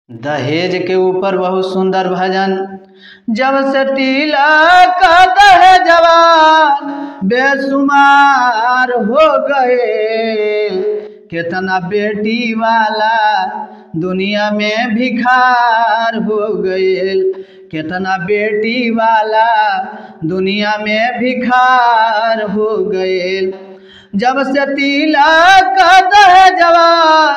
दहेज के ऊपर बहुत सुंदर भजन। जब से तिलक दहेजवा बेसुमार हो गए, कितना बेटी वाला दुनिया में भिखार हो गए, कितना बेटी वाला दुनिया में भिखार हो गए। जब से तिलक दहेजवा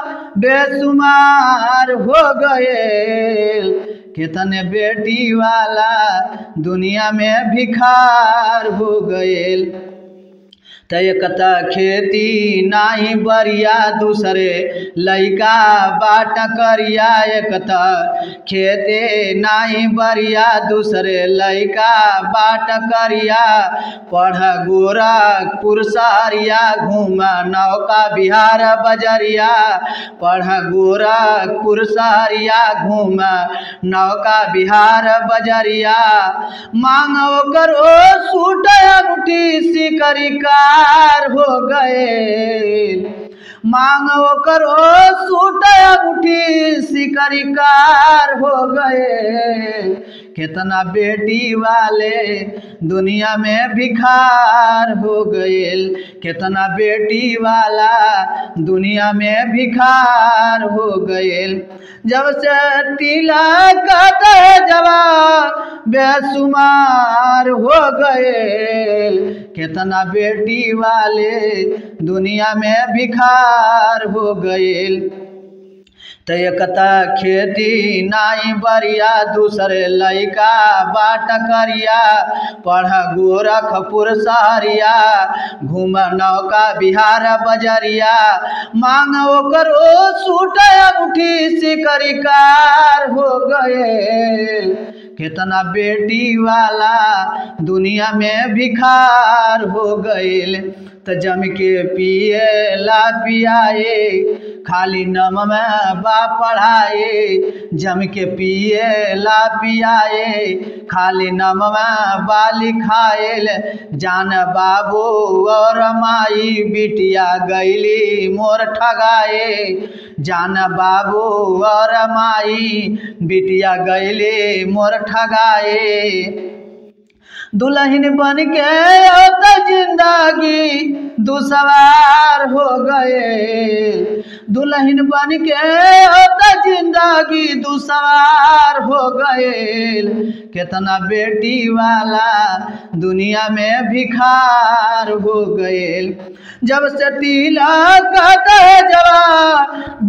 बेसुमार हो गए, कितने बेटी वाला दुनिया में भिखार हो गए। तयकता खेती नाही बरिया दूसरे लइका बाट करिया, एकता खेते नाही बरिया दूसरे लइका बाट करिया। पढ़ गोरखपुर सहरिया घूम नौका बिहार बजरिया, पढ़ गोरखपुर सहरिया घूम नौका बिहार बजरिया। मांगो करो सूट अंगूठी सिकरी हो गए, मांगो करो सूट अंगूठी सिकरिकार हो गए। कितना बेटी वाले दुनिया में भिखार हो गए, कितना बेटी वाला दुनिया में भिखार हो गए। जब से तिलक दहेजवा बेसुमार हो गए, कितना बेटी वाले दुनिया में भिखार हो गए। तयकता खेती नाई बरिया दूसरे लइका बाट करिया, पढ़ गोरखपुर सहरिया घूम नौका बिहार बजरिया। मांगो करो सूट अंगूठी सिकरिकार हो गए, कितना बेटी वाला दुनिया में भिखार हो गए। तो जम के पिए ला पियाए खाली नम में बा पढ़ाए, जम के पिए ला पियाए खाली नम में बा लिखाए। जान बाबू और माई बिटिया गईली मोर ठगाए, जान बाबू और माई बिटिया गईली मोर ठगाए। दुल्हन बन के तो जिंदगी दुसवार हो गए, दुल्हन बन के तो जिंदगी दुसवार हो गए। कितना बेटी वाला दुनिया में भिखार हो गए। जब से तिलक दहेजवा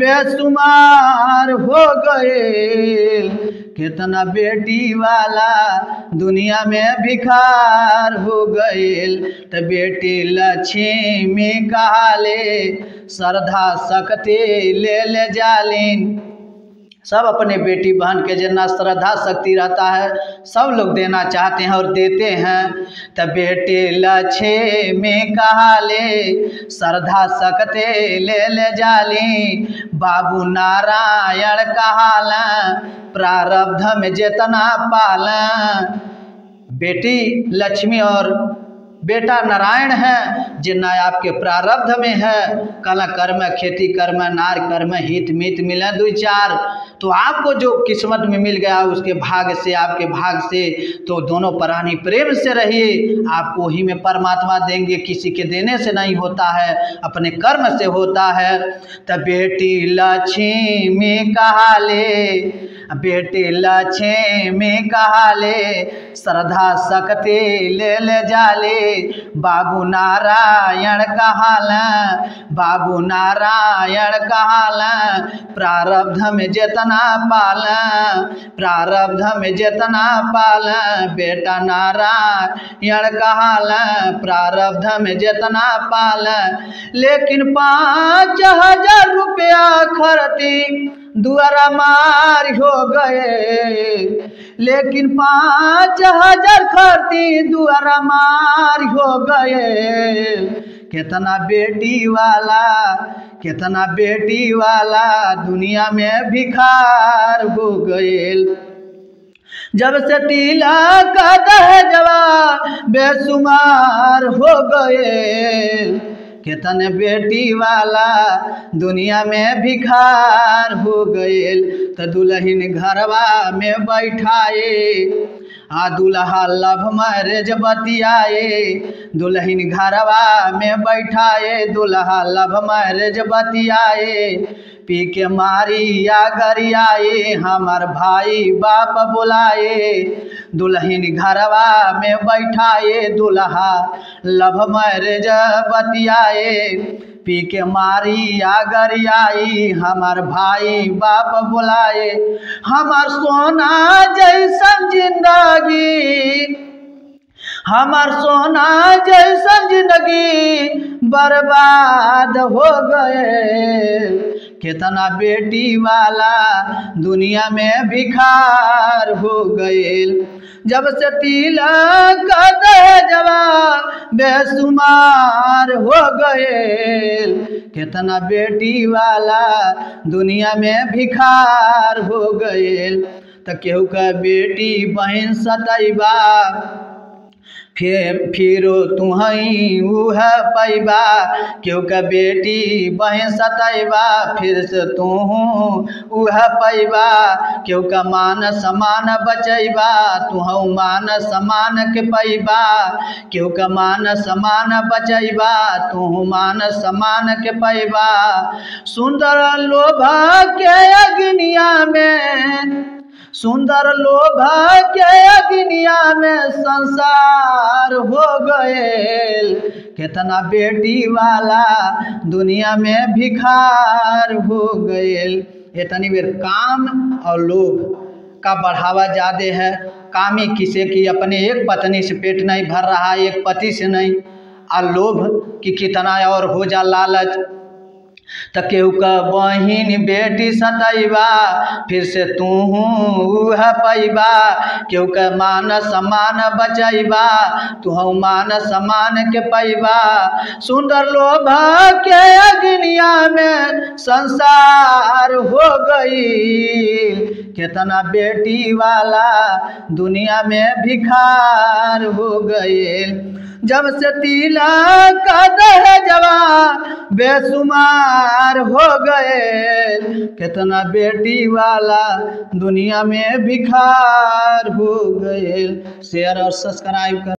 बेसुमार हो गए, कितना बेटी वाला दुनिया में भिखार हो गए। तो बेटी लक्ष्मी कहाले श्रद्धा शक्ति ले ले जालिन। सब अपने बेटी बहन के जितना श्रद्धा शक्ति रहता है सब लोग देना चाहते हैं और देते हैं। तो बेटी लक्ष्मी कहाले श्रद्धा शक्ति ले ले जाली, बाबू नारायण कहाला प्रारब्ध में जितना पाला। बेटी लक्ष्मी और बेटा नारायण है, जितना आपके प्रारब्ध में है। कला कर्म खेती कर्म नार कर्म हित मित मिले दो चार, तो आपको जो किस्मत में मिल गया उसके भाग से आपके भाग से, तो दोनों प्राणी प्रेम से रहिए, आपको ही में परमात्मा देंगे। किसी के देने से नहीं होता है, अपने कर्म से होता है। तब बेटी लक्ष्मी कहाले, बेटी लक्ष्मी कहाले श्रद्धा शक्ति ले ले जाले, बाबू नारायण कहाला, बाबू नारायण कहाला प्रारब्ध में जितना पाला, प्रारब्ध में जितना पाला। बेटा नारायण कहाला प्रारब्ध में जितना पाला। लेकिन 5,000 रुपया खर्ची दुआरा मार हो गए, लेकिन 5,000 खर्ची दुआरा मार हो गए। कितना बेटी वाला, कितना बेटी वाला दुनिया में भिखार हो गए। जब से तिलक दहेजवा बेसुमार हो गए, केतन बेटी वाला दुनिया में भिखार हो गईल। तो दुल्हन घरवा में बैठाए आ दुल्हा लव मैरिज बतियाए। दुल्हन घरवा में बैठाए दुल्हा लव मैरिज बतियाए। पी के मारी या गरियाए हमार भाई बाप बुलाए। दुल्हन घरवा में बैठाए दुल्हा लव मैरिज बतियाए। पी के मारी या गरियाई हमार भाई बाप बुलाए। हमार सोना जैसन जिंदगी हमार सोना जैसन जिंदगी बर्बाद हो गए। कितना बेटी वाला दुनिया में भिखार हो गए। जब से तिलक दहेजवा बेसुमार हो गए। कितना बेटी वाला दुनिया में भिखार हो गए। तो केहू का बेटी बहन सतैबा फिरो तुहई उह पैबा। केहू का बेटी बहन सतैबा फिर से तू उह पैबा। केहू का मान समान बचैबा तुहू मान समान के पैबा। केहू का मान समान बचैबा तुहू मान समान के पैबा। सुंदर लोभा के अग्निया में सुंदर लोभा के अग्निया में संसार हो गए। कितना बेटी वाला दुनिया में भिखार हो गए। इतनी बेर काम और लोभ का बढ़ावा ज़्यादा है। कामी किसे की अपने एक पत्नी से पेट नहीं भर रहा, एक पति से नहीं, और लोभ कि कितना और हो जा लालच। तो केहू का बहिन बेटी सतैबा फिर से तू उह पैबा। केहू का मान समान बचैबा तुहू मान समान के पैबा। सुंदर लोभा के अग्निया में संसार हो गई। कितना बेटी वाला दुनिया में भिखार हो गए। जब से तिलक दहेजवा बेसुमार हो गए। कितना बेटी वाला दुनिया में भिखार हो गए। शेयर और सब्सक्राइब कर।